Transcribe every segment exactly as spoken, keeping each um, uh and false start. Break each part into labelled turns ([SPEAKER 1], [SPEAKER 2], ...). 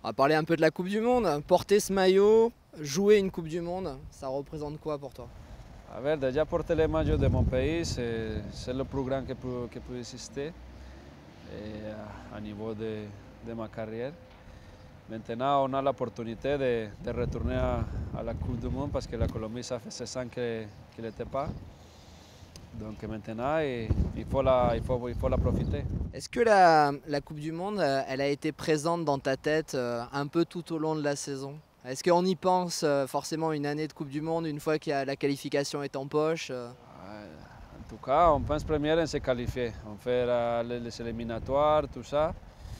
[SPEAKER 1] On va parler un peu de la Coupe du Monde. Porter ce maillot, jouer une Coupe du Monde, ça représente quoi pour toi?
[SPEAKER 2] A ver, déjà porter le maillot de mon pays, c'est c'est le plus grand que peut, que peut exister eh, à, à niveau de, de ma carrière. Maintenant, on a l'opportunité de, de retourner à, à la Coupe du Monde parce que la Colombie, ça fait seize ans qu'elle n'était pas. Donc maintenant, il, il, faut la, il, faut, il faut la profiter.
[SPEAKER 1] Est-ce que la, la Coupe du Monde, euh, elle a été présente dans ta tête euh, un peu tout au long de la saison? Est-ce qu'on y pense euh, forcément une année de Coupe du Monde, une fois que la qualification est en poche? euh
[SPEAKER 2] En tout cas, on pense première en se qualifier. On fait la, les éliminatoires, tout ça.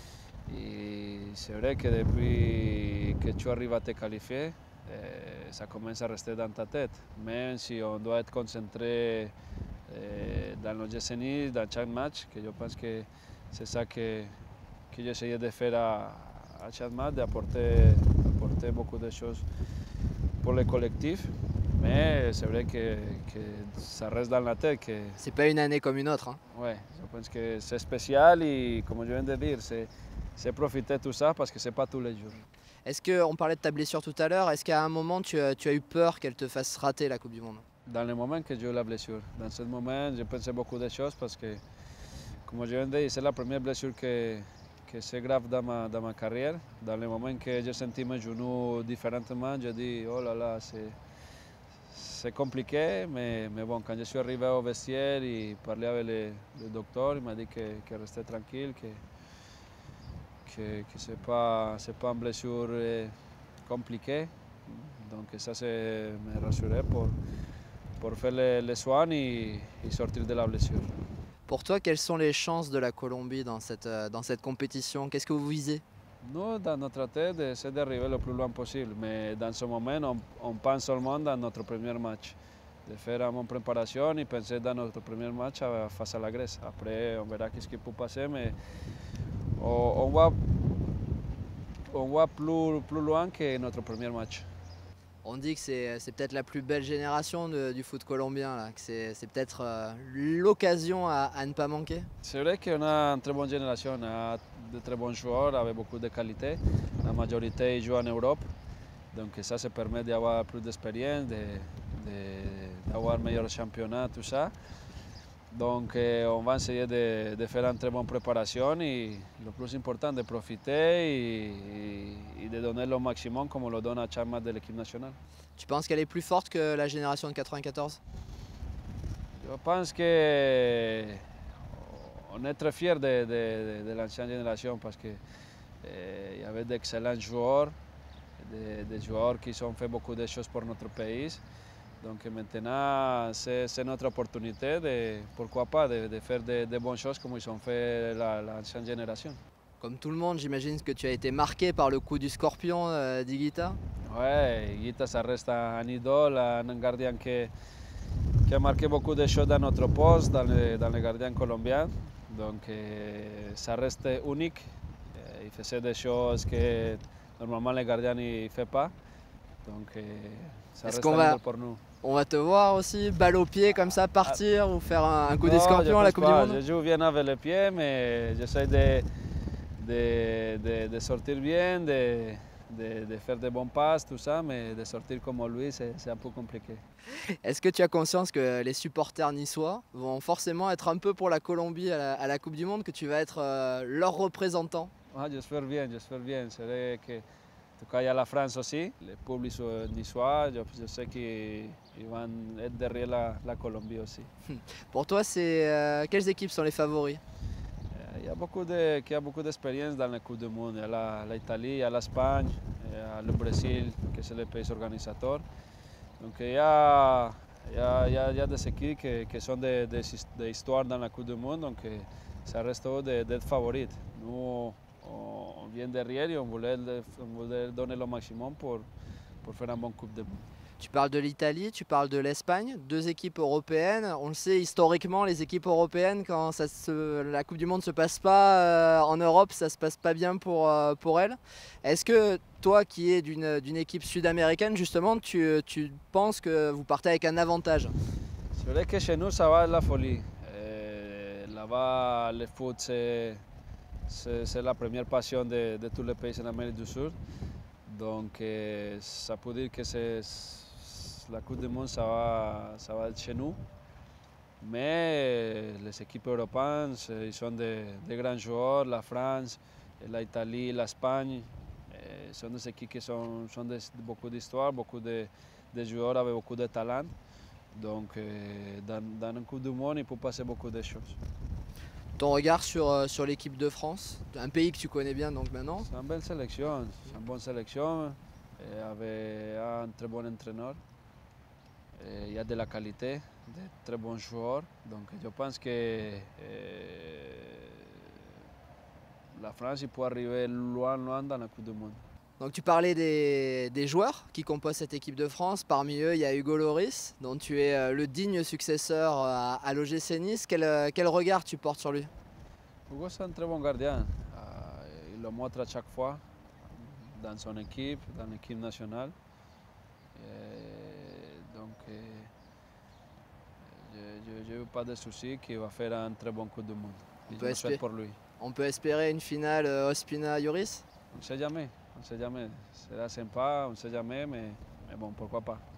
[SPEAKER 2] Et c'est vrai que depuis que tu arrives à te qualifier, eh, ça commence à rester dans ta tête. Même si on doit être concentré eh, dans l'objectif, dans chaque match, que je pense que c'est ça que, que j'essayais de faire à, à chaque match, d'apporter apporter beaucoup de choses pour le collectif. Mais c'est vrai que, que ça reste dans la tête. Que,
[SPEAKER 1] C'est pas une année comme une autre, hein.
[SPEAKER 2] ouais, je pense que c'est spécial et comme je viens de dire, c'est profiter de tout ça parce que c'est pas tous les jours.
[SPEAKER 1] Est-ce qu'on parlait de ta blessure tout à l'heure, est-ce qu'à un moment tu as, tu as eu peur qu'elle te fasse rater la Coupe du Monde?
[SPEAKER 2] Dans le moment que j'ai eu la blessure, dans ce moment, je pensais beaucoup de choses parce que, comme je viens de dire, c'est la première blessure que, que c'est grave dans ma, dans ma carrière. Dans le moment que j'ai senti mes genoux différemment, j'ai dit, oh là là, c'est... C'est compliqué, mais, mais bon, quand je suis arrivé au vestiaire et parlé avec le, le docteur, il m'a dit que, que restait tranquille, que, que, que ce n'est pas, pas une blessure compliquée. Donc ça, c'est me rassurait pour, pour faire les, les soins et, et sortir de la blessure.
[SPEAKER 1] Pour toi, quelles sont les chances de la Colombie dans cette, dans cette compétition? Qu'est-ce que vous visez?
[SPEAKER 2] Nous, dans notre tête, c'est d'arriver le plus loin possible, mais dans ce moment, on, on pense seulement dans notre premier match. De faire une bonne préparation et penser dans notre premier match face à la Grèce. Après, on verra ce qui peut passer, mais on, on va, on va plus, plus loin que notre premier match.
[SPEAKER 1] On dit que c'est peut-être la plus belle génération de, du foot colombien, là, que c'est peut-être euh, l'occasion à, à ne pas manquer.
[SPEAKER 2] C'est vrai qu'on a une très bonne génération, on a de très bons joueurs avec beaucoup de qualité. La majorité joue en Europe, donc ça, ça permet d'avoir plus d'expérience, d'avoir un meilleur championnat, tout ça. Donc eh, on va essayer de, de faire une très bonne préparation et le plus important, de profiter et, et, et de donner le maximum comme on le donne à chaque match de l'équipe nationale.
[SPEAKER 1] Tu penses qu'elle est plus forte que la génération de quatre-vingt-quatorze?
[SPEAKER 2] Je pense qu'on est très fiers de, de, de, de l'ancienne génération parce qu'il eh, y avait d'excellents joueurs, des de joueurs qui ont fait beaucoup de choses pour notre pays. Donc maintenant, c'est notre opportunité, de, pourquoi pas, de, de faire de, de bonnes choses comme ils ont fait l'ancienne la, génération.
[SPEAKER 1] Comme tout le monde, j'imagine que tu as été marqué par le coup du scorpion euh, d'Higuita.
[SPEAKER 2] Oui, Higuita, ça reste un idole, un gardien qui, qui a marqué beaucoup de choses dans notre poste, dans les, dans les gardiens colombiens. Donc eh, ça reste unique. Eh, il faisait des choses que normalement les gardiens ne font pas. Donc eh, ça reste un idole pour nous.
[SPEAKER 1] On va te voir aussi, balle au pied comme ça, partir ah, ou faire un, un coup des scorpions à la Coupe
[SPEAKER 2] pas.
[SPEAKER 1] du Monde?
[SPEAKER 2] Je joue bien avec les pieds, mais j'essaie de, de, de, de sortir bien, de, de, de faire de bons passes, tout ça, mais de sortir comme lui, c'est un peu compliqué.
[SPEAKER 1] Est-ce que tu as conscience que les supporters niçois vont forcément être un peu pour la Colombie à la, à la Coupe du Monde, que tu vas être euh, leur représentant?
[SPEAKER 2] Ah, j'espère bien, j'espère bien. C'est vrai que en tout cas, il y a la France aussi, le public niçois, je, je sais qu'ils vont être derrière la, la Colombie aussi.
[SPEAKER 1] Pour toi, euh, quelles équipes sont les favoris?
[SPEAKER 2] Il y a beaucoup de, qui a beaucoup d'expérience dans la Coupe du Monde. Il y a l'Italie, il y a l'Espagne, il y a le Brésil, qui est le pays organisateur. Donc il y a, il y a, il y a, il y a des équipes qui, qui sont des de, de histoires dans la Coupe du Monde, donc ça reste d'être favorites. Nous, on vient derrière et on voulait, on voulait donner le maximum pour, pour faire une bonne Coupe du Monde.
[SPEAKER 1] Tu parles de l'Italie, tu parles de l'Espagne, deux équipes européennes. On le sait historiquement, les équipes européennes, quand ça se, la Coupe du Monde ne se passe pas euh, en Europe, ça ne se passe pas bien pour, euh, pour elles. Est-ce que toi qui es d'une équipe sud-américaine, justement, tu, tu penses que vous partez avec un avantage?
[SPEAKER 2] C'est vrai que chez nous, ça va être la folie. Là-bas, le foot, c'est c'est la première passion de, de tous les pays en Amérique du Sud. Donc euh, ça peut dire que la Coupe du Monde, ça va, ça va être chez nous. Mais les équipes européennes, ils sont de, de grands joueurs, la France, l'Italie, l'Espagne. Sont des équipes qui sont, sont de, de beaucoup d'histoire, beaucoup de, de joueurs avec beaucoup de talent. Donc euh, dans, dans une Coupe du Monde, il peut passer beaucoup de choses.
[SPEAKER 1] Ton regard sur, euh, sur l'équipe de France, un pays que tu connais bien donc maintenant?
[SPEAKER 2] C'est une belle sélection, c'est une bonne sélection avec un très bon entraîneur. Il y a de la qualité, de très bons joueurs. Donc je pense que euh, la France il peut arriver loin, loin dans la Coupe du Monde.
[SPEAKER 1] Donc tu parlais des, des joueurs qui composent cette équipe de France. Parmi eux, il y a Hugo Lloris, dont tu es le digne successeur à, à l'O G C Nice. Quel, quel regard tu portes sur lui?
[SPEAKER 2] Hugo c'est un très bon gardien. Il le montre à chaque fois dans son équipe, dans l'équipe nationale. Et donc, je n'ai pas de souci qu'il va faire un très bon coup du monde.
[SPEAKER 1] On
[SPEAKER 2] je le souhaite pour lui.
[SPEAKER 1] On peut espérer une finale Ospina-Lloris?
[SPEAKER 2] On ne sait jamais, on ne sait jamais. Sera sympa, on ne sait jamais, mais, mais bon, pourquoi pas.